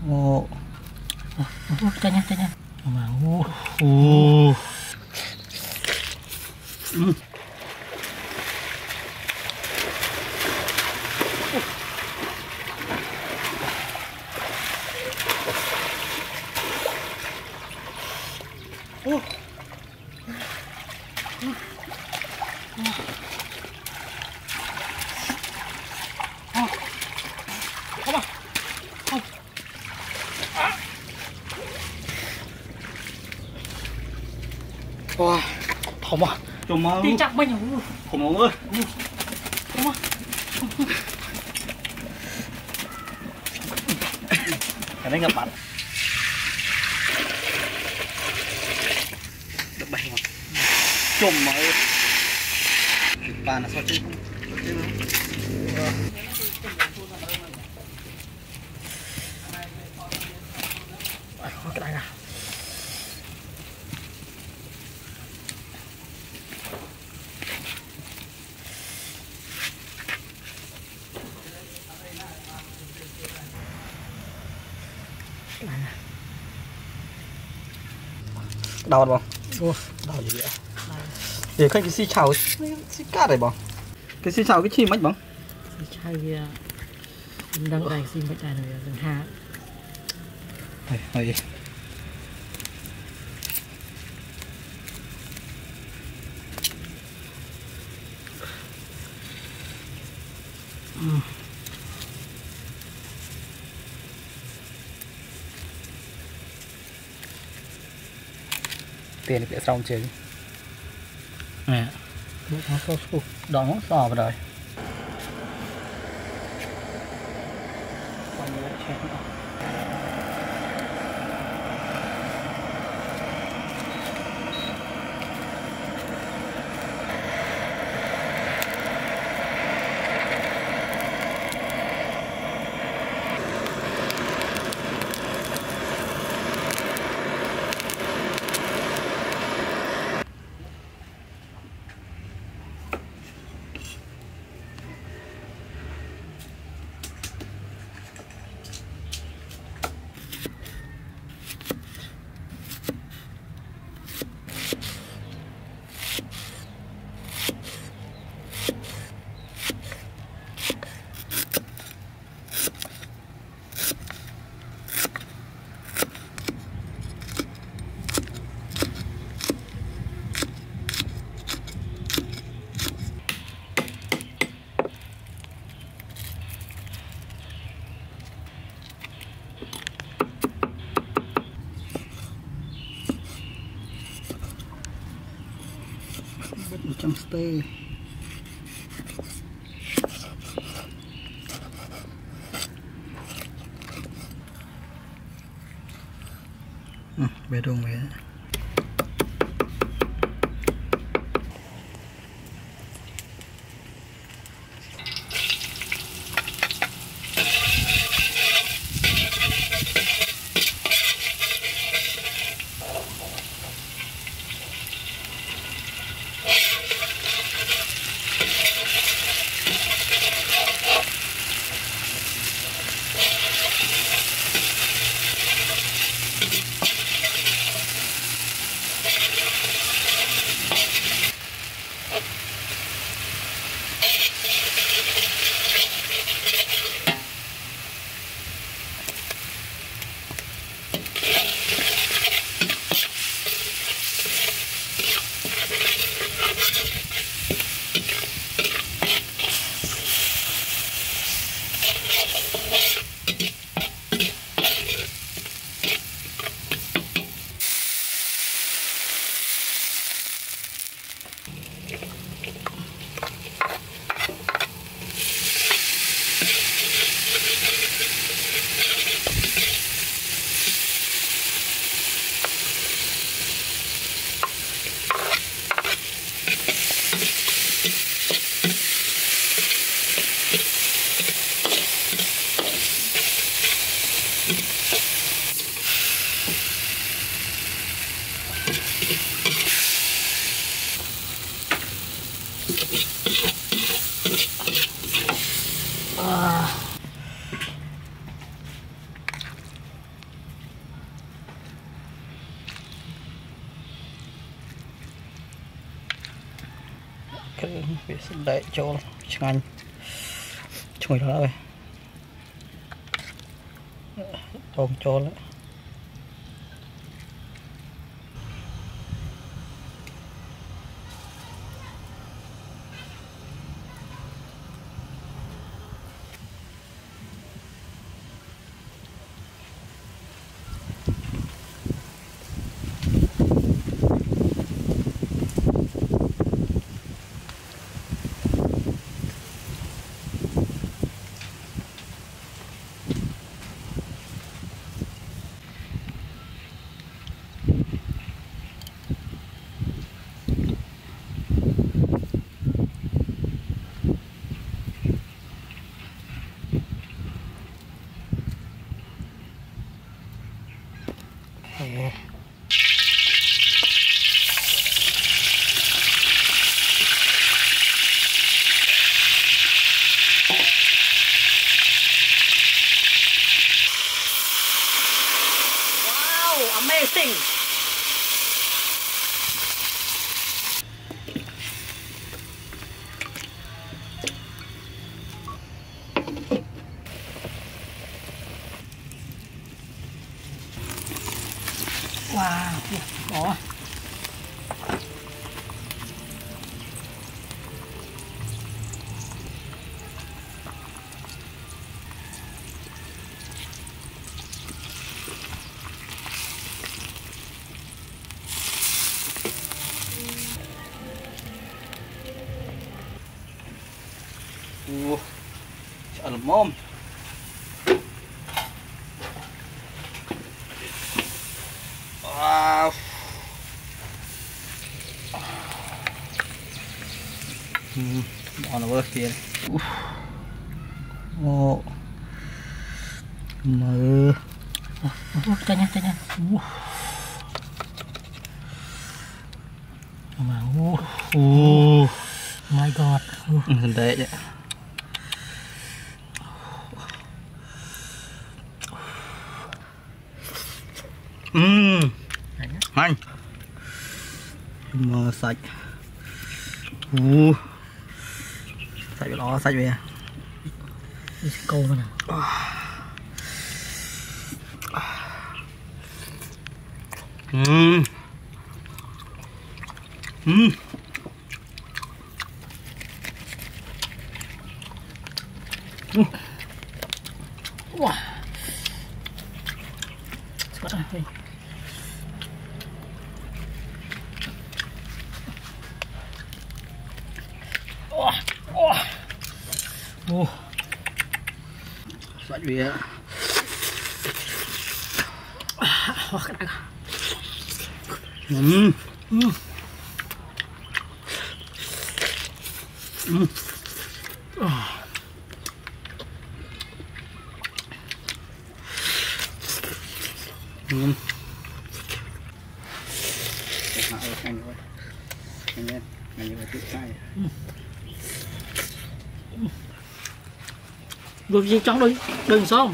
Ồ. Cho nha. Mà ô. Wow, thòng à, chùm ơi, đi chặt mình khủng ơi, cái này ngập mặt, được bay mà, chùm ơi, bàn là sao chứ không, cái này à. Đau không? Đau gì vậy? Để cái xì chảo xì cát này bông. Cái xì chảo cái chi mất bông? Xì chảo đang đầy xì mất này rồi đừng hạ. Hay. Tiền thì xong chứ nè nó đỏ nó sò vào đời trong stay bê đông vậy. để cho ngành chui đó rồi tôm cho đó. Wow, amazing. Wow, bỏ. Sợ lùm mồm. Wow. Đó là bớt kia. Ồ. Mơ. Nhanh nha. Mà my god. Đấy vậy. Anh mơ sạch. Sạch đó, sạch về. Đi câu mà nào. Wow. Sốt à. Sạch về. Anh thôi. Anh lên, anh vừa tự sai. Rồi gì trong đi, đừng xong.